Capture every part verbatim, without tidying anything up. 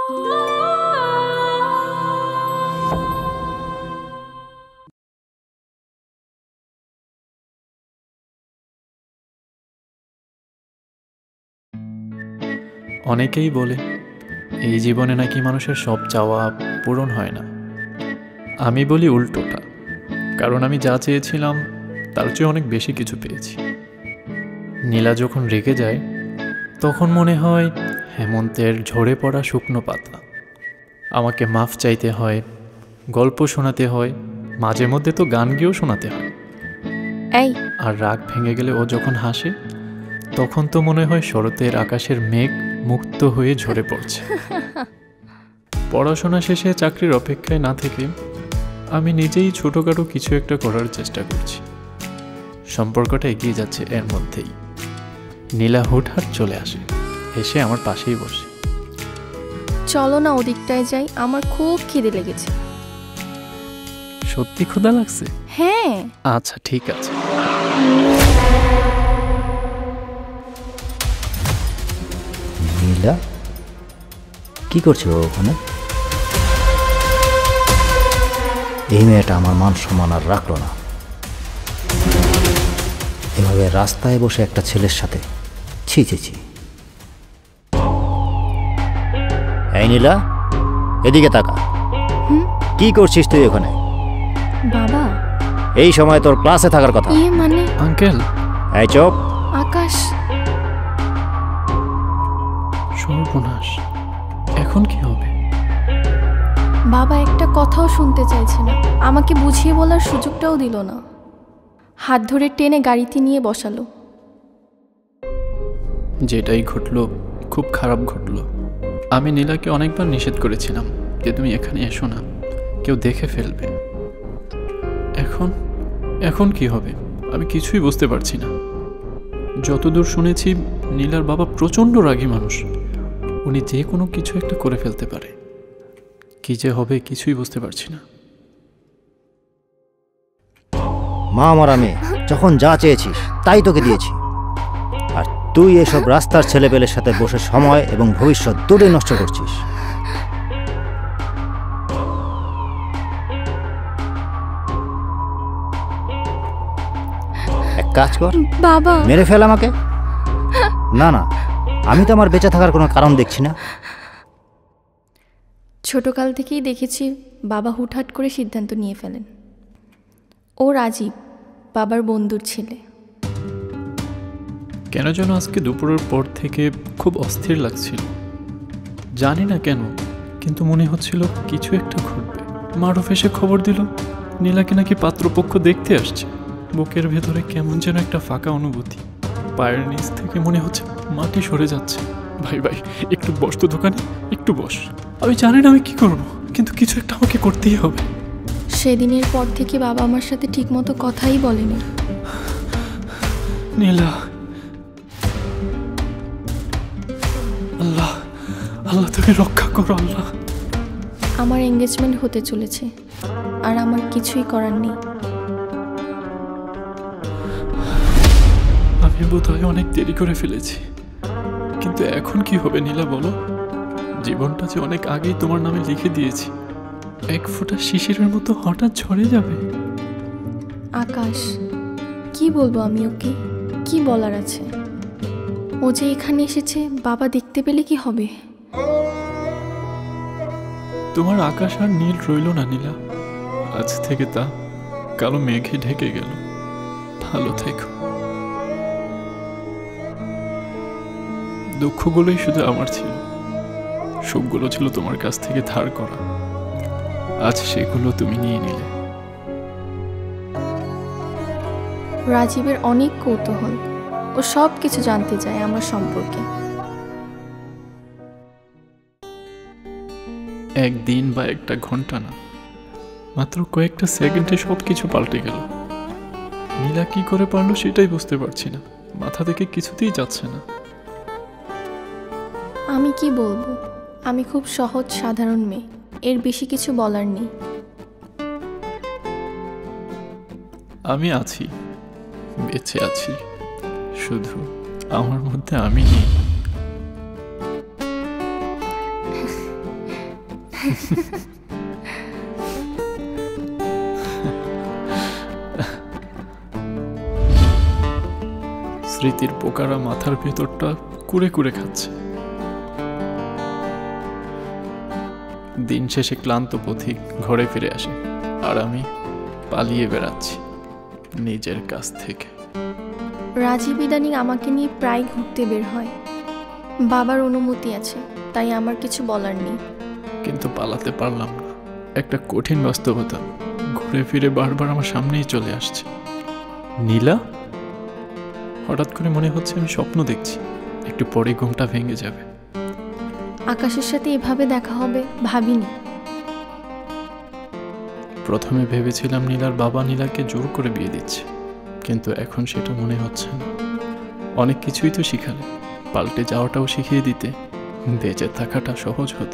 অনেকেই বলে এই জীবনে নাকি মানুষের সব চাওয়া পূরণ হয় না। আমি বলি উল্টোটা, কারণ আমি যা চেয়েছিলাম তার চেয়ে অনেক বেশি কিছু পেয়েছি। নীলা যখন রেগে যায় তখন মনে হয় হেমন্তের ঝরে পড়া শুকনো পাতা। আমাকে মাফ চাইতে হয়, গল্প শোনাতে হয়, মাঝে মধ্যে তো গান গেয়েও শোনাতে হয়। এই আর রাগ ভেঙে গেলে ও যখন হাসে তখন তো মনে হয় শরতের আকাশের মেঘ মুক্ত হয়ে ঝরে পড়ছে। পড়াশোনা শেষে চাকরির অপেক্ষায় না থেকে আমি নিজেই ছোটোখাটো কিছু একটা করার চেষ্টা করছি। সম্পর্কটা এগিয়ে যাচ্ছে এর মধ্যেই। নীলা হুটহাট চলে আসে, এসে আমার পাশেই বসে। চলো না ওদিকটায় যাই, আমার খুব খিদে লেগেছে। সত্যি ক্ষুধা লাগছে? হ্যাঁ। আচ্ছা ঠিক আছে। নীলা কি করছো ওখানে? এই মেয়েটা আমার মান সম্মান আর রাখলো না। এভাবে রাস্তায় বসে একটা ছেলের সাথে, ছি ছি ছি। এই নীলা, এদিকে তাকা। কি করছিস তুই ওখানে? বাবা, এই সময় তোর ক্লাসে থাকার কথা। ইয়ে মানে আঙ্কেল। এই চুপ। আকাশ। সর্বনাশ, এখন কি হবে? বাবা একটা কথাও শুনতে চাইছে না, আমাকে বুঝিয়ে বলার সুযোগটাও দিল না। হাত ধরে টেনে গাড়িতে নিয়ে বসালো। যেটাই ঘটলো খুব খারাপ ঘটলো। আমি নীলাকে অনেকবার নিষেধ করেছিলাম যে তুমি এখানে এসো না, কেউ দেখে ফেলবে। এখন এখন কি হবে আমি কিছুই বুঝতে পারছি না। যতদূর শুনেছি নীলার বাবা প্রচণ্ড রাগী মানুষ, উনি যে কোনো কিছু একটা করে ফেলতে পারে। কি যে হবে কিছুই বুঝতে পারছি না। মা আমার মেয়ে, যখন যা চেয়েছিস তাই তোকে দিয়েছি, আর তুই এসব রাস্তার ছেলেপেলের সাথে বসে সময় এবং ভবিষ্যৎ দুটোই নষ্ট করছিস। এক কাজ কর, বাবা মেরে ফেল আমাকে। না না, আমি তো আমার বেঁচে থাকার কোনো কারণ দেখছি না। ছোটকাল থেকেই দেখেছি বাবা হুটহাট করে সিদ্ধান্ত নিয়ে ফেলেন। ও রাজীব, বাবার বন্ধুর ছেলে। কেন যেন আজকে দুপুরের পর থেকে খুব অস্থির লাগছিল, জানি না কেন, কিন্তু মনে হচ্ছিল কিছু একটা ঘটবে। মারুফ এসে খবর দিল নীলাকে নাকি পাত্রপক্ষ দেখতে আসছে। বুকের ভেতরে কেমন যেন একটা ফাঁকা অনুভূতি, পায়ের নিচ থেকে মনে হচ্ছে মাটি সরে যাচ্ছে। ভাই ভাই একটু বস তো দোকানে, একটু বস। আমি জানি না আমি কি করব, কিন্তু কিছু একটা আমাকে করতেই হবে। সেদিনের পর থেকে বাবা আমার সাথে ঠিকমতো কথাই বলেনি। নীলা, আল্লাহ আল্লাহ তুমি রক্ষা করো আল্লাহ। আমার এঙ্গেজমেন্ট হতে চলেছে, আর আমার কিছুই করার নেই। আমি বোধহয় অনেক দেরি করে ফেলেছি, কিন্তু এখন কি হবে নীলা বলো? জীবনটা যে অনেক আগেই তোমার নামে লিখে দিয়েছি, এক ফোঁটা শিশিরের মতো হঠাৎ ঝরে যাবে। আকাশ, কি বলবো আমি ওকে? কি বলার আছে? ও যে এখানে এসেছে, বাবা দেখতে পেলে কি হবে? তোমার আকাশ আর নীল রইল না নীলা, আজ থেকে তা কালো মেঘে ঢেকে গেল। ভালো থেকো। দুঃখগুলোই শুধু আমার ছিল, সুখগুলো ছিল তোমার কাছ থেকে ধার করা। আজ সেগুলো তুমি নিয়ে নিলে। রাজীবের অনেক কৌতূহল, ও সব কিছু জানতে চায় আমার সম্পর্কে। একদিন বা একটা ঘন্টা না, মাত্র কয়েকটা সেকেন্ডে সব কিছু পাল্টে গেল। নীলা কি করে পারলো সেটাই বুঝতে পারছি না, মাথা থেকে কিছুতেই যাচ্ছে না। আমি কি বলবো, আমি খুব সহজ সাধারণ মেয়ে, এর বেশি কিছু বলার নেই। আমি আছি, বেঁচে আছি, শুধু আমার মধ্যে আমি নেই। স্মৃতির পোকারা মাথার ভেতরটা কুড়ে কুড়ে খাচ্ছে। দিন শেষে ক্লান্ত পথিক ঘরে ফিরে আসে, আর আমি পালিয়ে বেড়াচ্ছি নিজের কাছ থেকে। রাজীব ইদানিং আমাকে নিয়ে প্রায় ঘুরতে বের হয়। বাবার অনুমতি আছে, তাই আমার কিছু বলার নেই। কিন্তু পালাতে পারলাম না। একটা কঠিন বাস্তবতা ঘুরে ফিরে বারবার আমার সামনেই চলে আসছে। নীলা? হঠাৎ করে মনে হচ্ছে আমি স্বপ্ন দেখছি, একটু পরে ঘুমটা ভেঙে যাবে। আকাশের সাথে এভাবে দেখা হবে ভাবিনি। প্রথমে ভেবেছিলাম নীলার বাবা নীলাকে জোর করে বিয়ে দিচ্ছে, কিন্তু এখন সেটা মনে হচ্ছে না। অনেক কিছুই তো শিখালে, পাল্টে যাওয়াটাও শিখিয়ে দিতে বেঁচে থাকাটা সহজ হতো।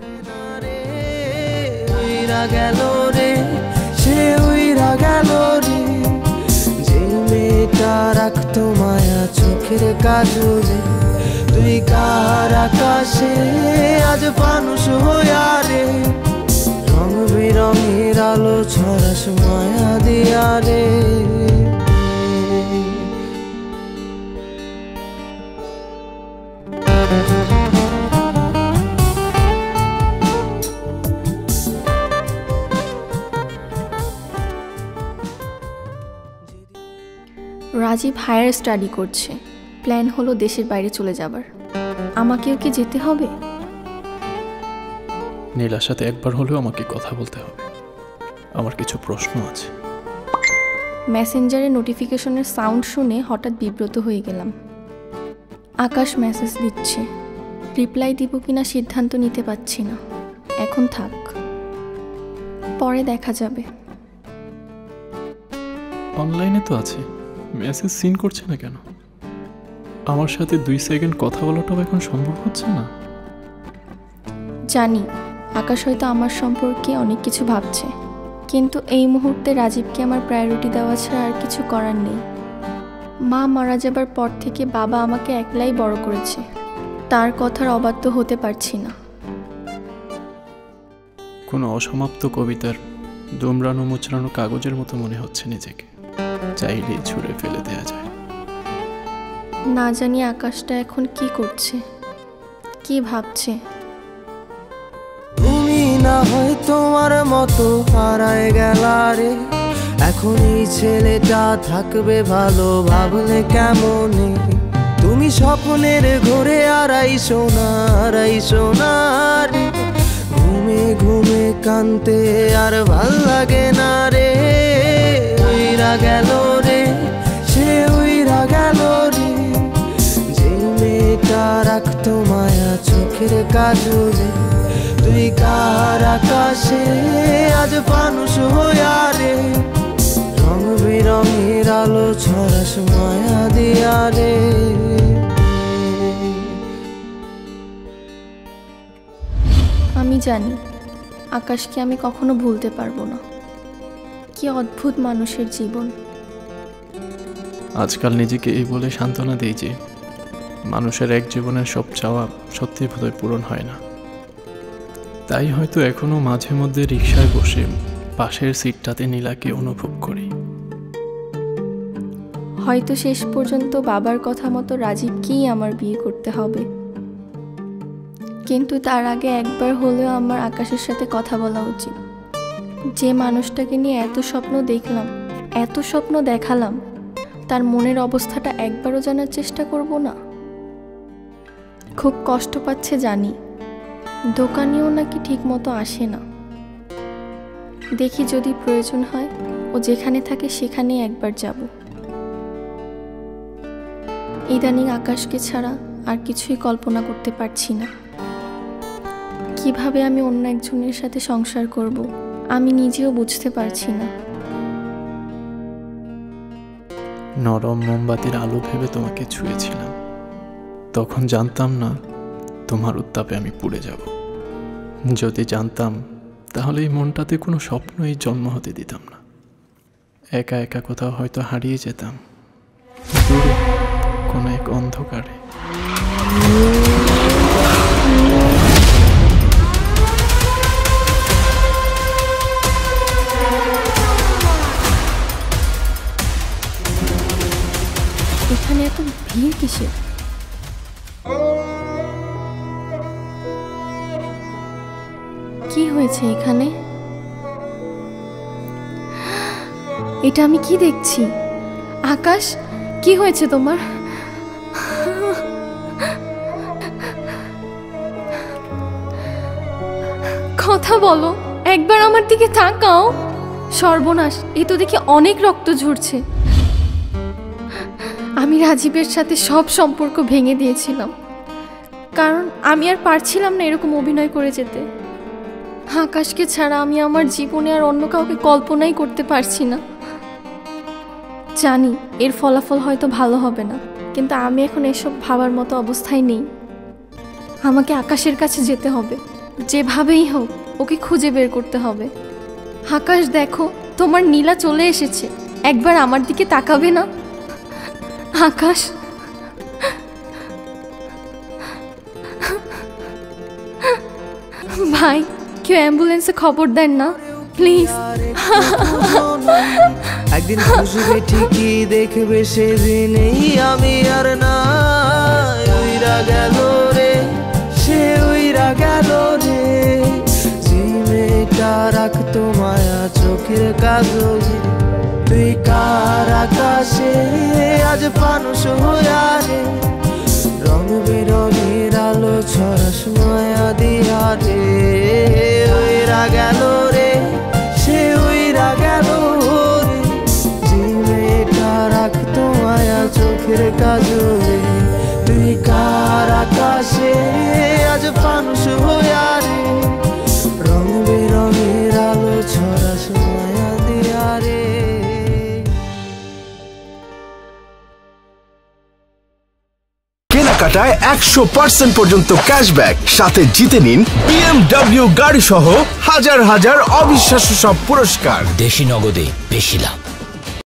গেল রে সে উইরা গেল রে, যে মেয়েটা রাখতো মায়া চোখের কাজলে, তুই কার আকাশে আজ মানুষ হইয়া রে, রং বেরঙের আলো ছড়াস মায়া দিয়া রে। রাজীব হায়ার স্টাডি করছে, প্ল্যান হলো দেশের বাইরে চলে যাবার। আমাকেও কি যেতে হবে? নীলার সাথে একবার হলেও আমাকে কথা বলতে হবে, আমার কিছু প্রশ্ন আছে। মেসেঞ্জারে নোটিফিকেশনের সাউন্ড শুনে হঠাৎ বিব্রত হয়ে গেলাম। আকাশ মেসেজ দিচ্ছে, রিপ্লাই দিব কিনা সিদ্ধান্ত নিতে পারছি না। এখন থাক, পরে দেখা যাবে। অনলাইনে তো আছে, মেসেজ সিন করছে না কেন? আমার সাথে দুই সেকেন্ড কথা বলাটাও এখন সম্ভব হচ্ছে না। জানি আকাশ হয়তো আমার সম্পর্কে অনেক কিছু ভাবছে, কিন্তু এই মুহূর্তে রাজীবকে আমার প্রায়োরিটি দেওয়া ছাড়া আর কিছু করার নেই। মা মারা যাবার পর থেকে বাবা আমাকে একলাই বড় করেছে, তার কথার অবাধ্য হতে পারছি না। কোনো অসমাপ্ত কবিতার দুমড়ানো মুচড়ানো কাগজের মতো মনে হচ্ছে নিজেকে, চাইলেই ছুঁড়ে ফেলে দেয়া যায়। না জানি আকাশটা এখন কি করছে, কি ভাবছে। তুমি না হয় তোমার মতো হারায় গেলা রে, এখন এই ছেলেটা থাকবে ভালো ভাবলে কেমনে? তুমি স্বপ্নের ঘরে আড়াই সোনা আড়াই সোনার, ঘুমে ঘুমে কানতে আর ভাল লাগে না রে। উইরা গেল রে সে উইরা গেল রে, যে মেয়েটা রাখতো মায়া চোখের কাজলে, তুই কার আকাশে আজ মানুষ হইয়া রে, রং বেরঙের আলো ছড়াস মায়া দিয়া রে। আমি জানি আকাশকে আমি কখনো ভুলতে পারবো না। কি অদ্ভুত মানুষের জীবন। আজকাল নিজেকে এই বলে সান্ত্বনা দিই যে মানুষের এক জীবনের সব চাওয়া সত্যি বোধহয় পূরণ হয় না। তাই হয়তো এখনো মাঝে মধ্যে রিকশায় বসে পাশের সিটটাতে নীলাকে অনুভব করি। হয়তো শেষ পর্যন্ত বাবার কথা মতো রাজীবকেই আমার বিয়ে করতে হবে, কিন্তু তার আগে একবার হলেও আমার আকাশের সাথে কথা বলা উচিত। যে মানুষটাকে নিয়ে এত স্বপ্ন দেখলাম, এত স্বপ্ন দেখালাম, তার মনের অবস্থাটা একবারও জানার চেষ্টা করব না? খুব কষ্ট পাচ্ছে জানি, দোকানেও নাকি ঠিক মতো আসে না। দেখি যদি প্রয়োজন হয় ও যেখানে থাকে সেখানেই একবার যাব। ইদানিং আকাশকে ছাড়া আর কিছুই কল্পনা করতে পারছি না। কিভাবে আমি অন্য একজনের সাথে সংসার করব আমি নিজেও বুঝতে পারছি না। নরম মোমবাতির আলো ভেবে তোমাকে ছুঁয়েছিলাম, তখন জানতাম না তোমার উত্তাপে আমি পুড়ে যাব। যদি জানতাম তাহলে এই মনটাতে কোনো স্বপ্নই জন্ম হতে দিতাম না। একা একা কোথাও হয়তো হারিয়ে যেতাম দূরে কোনো এক অন্ধকারে। কিসে? কি হয়েছে এখানে? এটা আমি কি দেখছি? আকাশ, কি হয়েছে তোমার? কথা বলো, একবার আমার দিকে তাকাও। সর্বনাশ, এ তো দেখি অনেক রক্ত ঝরছে। আমি রাজীবের সাথে সব সম্পর্ক ভেঙে দিয়েছিলাম, কারণ আমি আর পারছিলাম না এরকম অভিনয় করে যেতে। আকাশকে ছাড়া আমি আমার জীবনে আর অন্য কাউকে কল্পনাই করতে পারছি না। জানি এর ফলাফল হয়তো ভালো হবে না, কিন্তু আমি এখন এসব ভাবার মতো অবস্থায় নেই। আমাকে আকাশের কাছে যেতে হবে, যেভাবেই হোক ওকে খুঁজে বের করতে হবে। আকাশ, দেখো তোমার নীলা চলে এসেছে, একবার আমার দিকে তাকাবে না? আকাশ, ভাই কেউ অ্যাম্বুলেন্সে খবর দেন না প্লিজ। একদিন খুশবে ঠিকই দেখবে, সেদিনেই আমি আর না। উইরা গেল রে, সে উইরা গেল রে, যে মেয়েটা রাখতো মায়া চোখের কাজলে। তুই কার আকাশে আজ মানুষ হইয়া রে, রং বেরঙের আলো ছড়াস মায়া দিয়া রে। উইরা গেল রে, সে উইরা গেল রে, যে মেয়েটা রাখতো মায়া চোখের কাজলে। তুই কার আকাশে আজ মানুষ হইয়া রে, রং বেরঙের আলো ছড়াস মায়া দিয়া রে। কেনাকাটায় একশো পার্সেন্ট পর্যন্ত ক্যাশব্যাক, সাথে জিতে নিন বিএমডব্লিউ গাড়ি সহ হাজার হাজার অবিশ্বাস্য সব পুরস্কার। দেশি নগদে বেশি লাভ।